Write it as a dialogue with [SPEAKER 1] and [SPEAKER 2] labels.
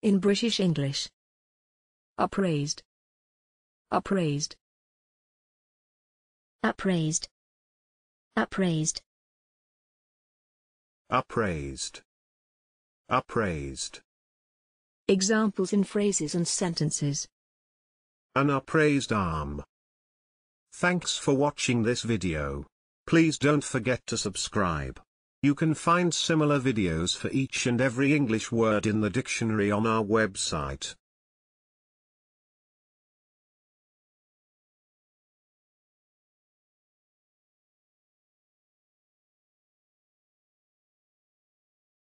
[SPEAKER 1] In British English. Upraised. Upraised.
[SPEAKER 2] Upraised. Upraised.
[SPEAKER 3] Upraised. Upraised.
[SPEAKER 1] Examples in phrases and sentences.
[SPEAKER 3] An upraised arm. Thanks for watching this video. Please don't forget to subscribe. You can find similar videos for each and every English word in the dictionary on our website.